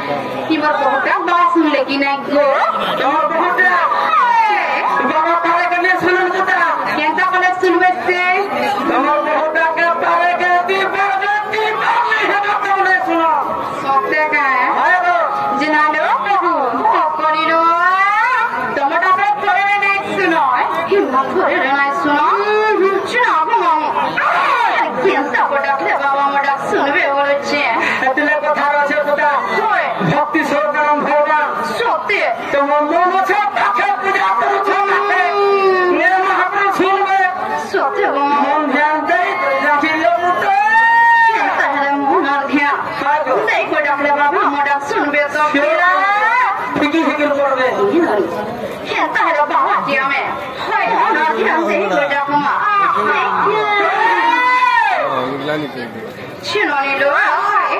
इमर बहुत बात सुन लेकिन नहीं गो बहुत बाबा पारे करने सुन कुता केंता कले सुनबे से हमर बहुत के पारे के ती बागती बागली है कले सुनो सोते का है जना लो कहू कोनी लो टमाटर पे थोड़े नहीं सुनो हिम्मत थोड़े नहीं सुनो सुनो हम केंता बड़ा के बाबा मोड़ा सुनबे बोले छे एतले कथा আছে कुता भक्ति सोदरम भोगा सोते तुम मोनो छ पाखे पूजा करू छ माथे मेरे महाप्रभु सुनबे सोते मन ध्यान दे जाके लोटे तहरे मन ध्यान नहीं को डाकले बाबा मोड़ा सुनबे तो मेरा फिकी फिकी करबे हे तहरे बाबा जी में होय मन ध्यान से को डाकमा छिनोनी लो